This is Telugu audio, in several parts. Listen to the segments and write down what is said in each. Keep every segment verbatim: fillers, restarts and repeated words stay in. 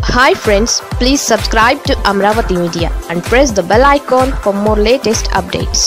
Hi friends, please subscribe to Amravati Media and press the bell icon for more latest updates.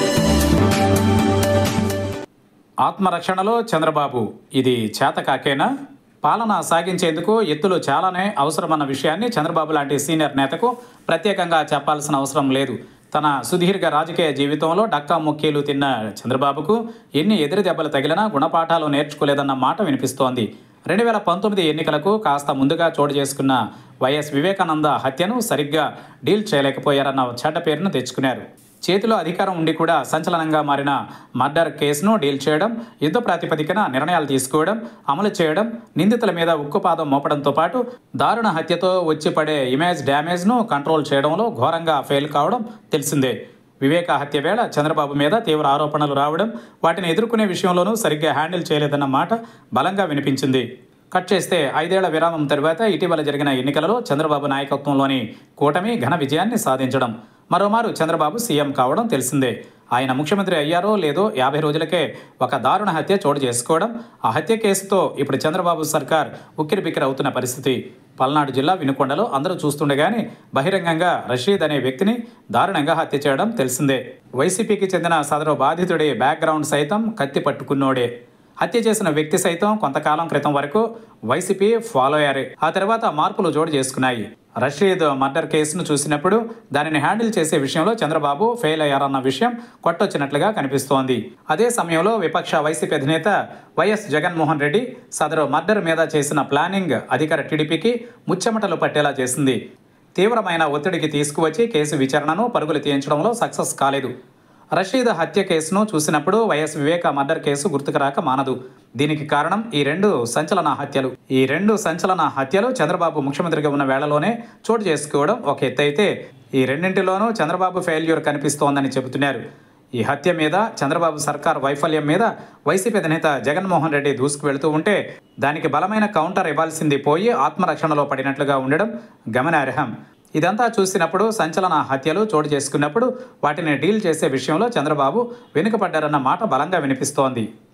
ఆత్మరక్షణలో చంద్రబాబు ఇది చేతకాకేనా? పాలన సాగించేందుకు ఎత్తులు చాలానే అవసరమన్న విషయాన్ని చంద్రబాబు లాంటి సీనియర్ నేతకు ప్రత్యేకంగా చెప్పాల్సిన అవసరం లేదు. తన సుదీర్ఘ రాజకీయ జీవితంలో డక్కా ముక్కీలు తిన్న చంద్రబాబుకు ఎన్ని ఎదురు దెబ్బలు తగిలినా గుణపాఠాలు నేర్చుకోలేదన్న మాట వినిపిస్తోంది. రెండు వేల పంతొమ్మిది ఎన్నికలకు కాస్త ముందుగా చోటు చేసుకున్న వైఎస్ వివేకానంద హత్యను సరిగ్గా డీల్ చేయలేకపోయారన్న చెడ్డ పేరును తెచ్చుకున్నారు. చేతిలో అధికారం ఉండి కూడా సంచలనంగా మారిన మర్డర్ కేసును డీల్ చేయడం, యుద్ధ ప్రాతిపదికన నిర్ణయాలు తీసుకోవడం, అమలు చేయడం, నిందితుల మీద ఉక్కుపాదం మోపడంతో పాటు దారుణ హత్యతో వచ్చి పడే ఇమేజ్ డ్యామేజ్ను కంట్రోల్ చేయడంలో ఘోరంగా ఫెయిల్ కావడం తెలిసిందే. వివేక హత్య వేళ చంద్రబాబు మీద తీవ్ర ఆరోపణలు రావడం, వాటిని ఎదుర్కొనే విషయంలోనూ సరిగ్గా హ్యాండిల్ చేయలేదన్న మాట బలంగా వినిపించింది. కట్ చేస్తే ఐదేళ్ల విరామం తర్వాత ఇటీవల జరిగిన ఎన్నికలలో చంద్రబాబు నాయకత్వంలోని కూటమి ఘన విజయాన్ని సాధించడం, మరోమారు చంద్రబాబు సీఎం కావడం తెలిసిందే. ఆయన ముఖ్యమంత్రి అయ్యారో లేదో యాభై రోజులకే ఒక దారుణ హత్య చోటు చేసుకోవడం, ఆ హత్య కేసుతో ఇప్పుడు చంద్రబాబు సర్కార్ ఉక్కిరిబిక్కిరి అవుతున్న పరిస్థితి. పల్నాడు జిల్లా వినుకొండలో అందరూ చూస్తుండగానే బహిరంగంగా రషీద్ అనే వ్యక్తిని దారుణంగా హత్య చేయడం తెలిసిందే. వైసీపీకి చెందిన సదరు బాధితుడి బ్యాక్గ్రౌండ్ సైతం కత్తి పట్టుకున్నోడే. హత్య చేసిన వ్యక్తి సైతం కొంతకాలం క్రితం వరకు వైసీపీ ఫాలో అయ్యారు. ఆ తర్వాత మార్పులు జోడు చేసుకున్నాయి. రషీద్ మర్డర్ కేసును చూసినప్పుడు దానిని హ్యాండిల్ చేసే విషయంలో చంద్రబాబు ఫెయిల్ అయ్యారన్న విషయం కొట్టొచ్చినట్లుగా కనిపిస్తోంది. అదే సమయంలో విపక్ష వైసీపీ అధినేత వైఎస్ జగన్మోహన్ రెడ్డి సదరు మర్డర్ మీద చేసిన ప్లానింగ్ అధికార టీడీపీకి ముచ్చెమటలు పట్టేలా చేసింది. తీవ్రమైన ఒత్తిడికి తీసుకువచ్చి కేసు విచారణను పరుగులు తీయించడంలో సక్సెస్ కాలేదు. రషీద్ హత్య కేసును చూసినప్పుడు వైఎస్ వివేక మర్డర్ కేసు గుర్తుకు రాక మానదు. దీనికి కారణం ఈ రెండు సంచలన హత్యలు. ఈ రెండు సంచలన హత్యలు చంద్రబాబు ముఖ్యమంత్రిగా ఉన్న వేళలోనే చోటు చేసుకోవడం ఒక ఎత్తు అయితే, ఈ రెండింటిలోనూ చంద్రబాబు ఫెయిల్యూర్ కనిపిస్తోందని చెబుతున్నారు. ఈ హత్య మీద, చంద్రబాబు సర్కార్ వైఫల్యం మీద వైసీపీ అధినేత జగన్మోహన్ రెడ్డి దూసుకు వెళుతూ ఉంటే దానికి బలమైన కౌంటర్ ఇవ్వాల్సింది పోయి ఆత్మరక్షణలో పడినట్లుగా ఉండడం గమనార్హం. ఇదంతా చూసినప్పుడు సంచలన హత్యలు చోటు చేసుకున్నప్పుడు వాటిని డీల్ చేసే విషయంలో చంద్రబాబు వెనుకపడ్డారన్న మాట బలంగా వినిపిస్తోంది.